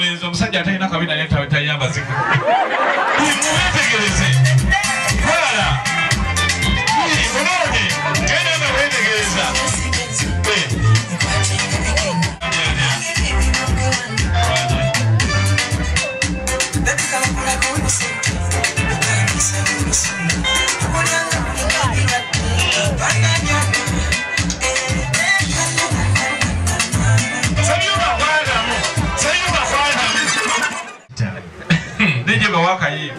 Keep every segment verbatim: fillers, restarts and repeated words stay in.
omulenzi omusajja atalina kabina naye tayamba zika muwetegereze wala mulungi genda nga wetegereza Nije bawaka yiva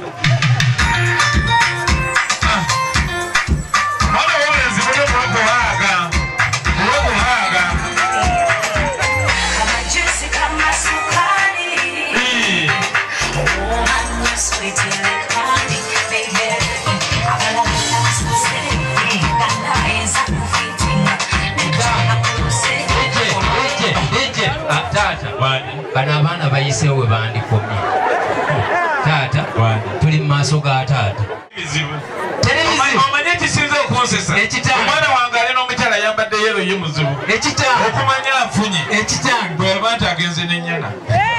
mwana wolenzi muno mukuhaga mukuhaga amajusi kama sukari oh sweet like honey baby abala tata bana abana bayiseewo bandikomye tata tuli maaso ga tata omanye ekisinza okunsesa omwana wange ali n'omukyala yambadde yero ye muzibu okumanya afunye bweba nti agenze n'ennyana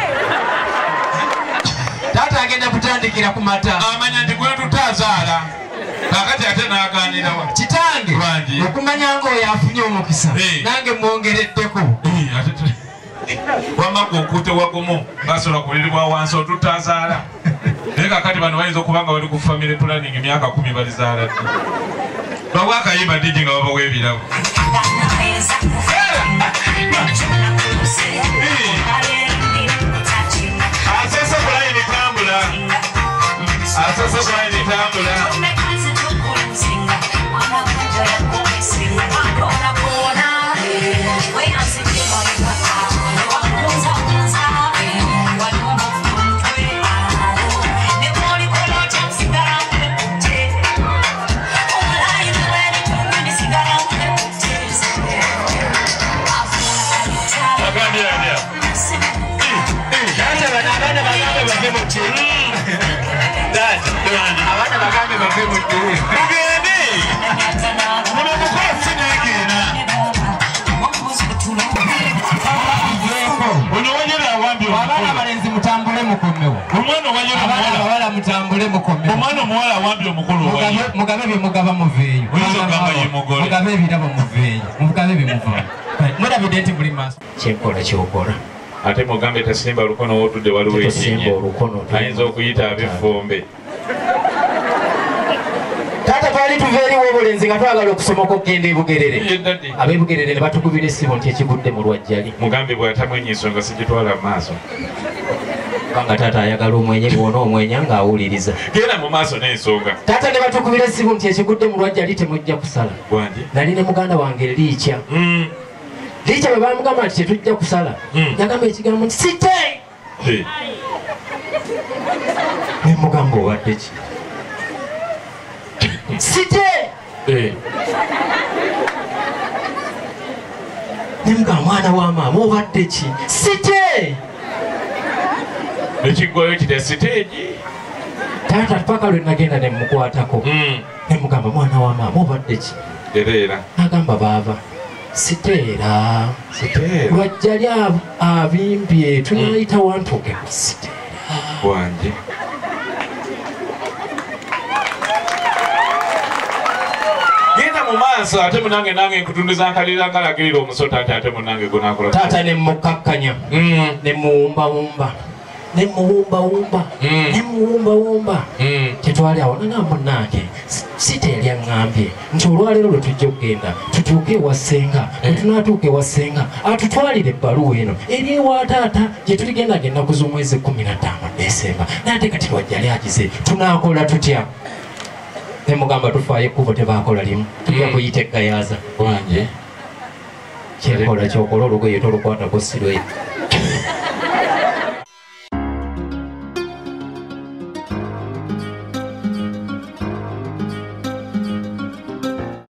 tata agenda kutandikira ku mata amanya nti gwe tutaazaala kakati ate n'agaanirawa kitange okumanya ng'oyo afunye omukisa nange mwongereddeko wama gwokuute wagumu basobola kulirirwa wansi otutazaala naye kakati bano bayinza okubanga bali ku family planning emyaka kumi balizaala ddi babwakayimba digi nga babawa ebirabo asese kulayini tambula asese kulayini tambula abana bagambe bave mu ddulu mugende muno mukola sinegenda ono wanyera awambye abana abalenzi mutambule mukomewo omwana wanyera abawala mutambule mukomewo omwana omuwala awambye omukulu mugabe byemugaba muveeyo mugabe ebirabo muveeyo mugabe byemuva mulabidde nti muli maaso kyenkola kyokola ate mugambe tasimba lukono wotudde waliwo ekinye ayinza okuyita ab'effumbe taata twali tuva eriwo obulenzi nga twagala okusomoka okugenda ebugerere ab'ebugerere ne batukubira essimu nti ekigudde mu lwajjali mugambe bw'atamwenya ensonga sigitwala mu maaso kubanga taata ayagala omwenye bwona omwenya ng'awuliriza genda mu maaso n'ensonga taata ne batukubira essimu nti ekigudde mu lwajjali temujja kusala nali ne muganda wange liikya liikya bwe bamugamba nti tetujja kusala yagamba ekigambo nti site ne mugamba obadde ki site ne mugamba mwana wa maama obadde ki site ekiggwayo kite siteegi taata paka lwe nagenda ne mukwatako ne mugamba mwana wa maama obadde ki ereera agamba baava siteera lwajjali abimbye tunayita wantuke siteera wange genda mu maaso ate munange nange nkutundiza nkalira nkalagirira omusota ate ate munange gunakola taata ne mukakkanya ne muwumbawumba ne muwumbawumba ne muwumbawumba tetwali awo nana munnange siteerya ŋŋambye nti olwaleero lwe tujja okugenda tutuuke ewa ssenga bwe tunaatuuka ewa ssenga atutwalire ebbaluwa eno eri ewa taata gye tuligendanga ennaku z'omwezi kumi na ttaano Desemba naye ate kati lwajjali agize tunaakola tutya ne mugamba tufaayo ekkubo tebaakola limu tujja kuyita eggayaaza wange kyekola kyokola olugoye tolukwatako sirwe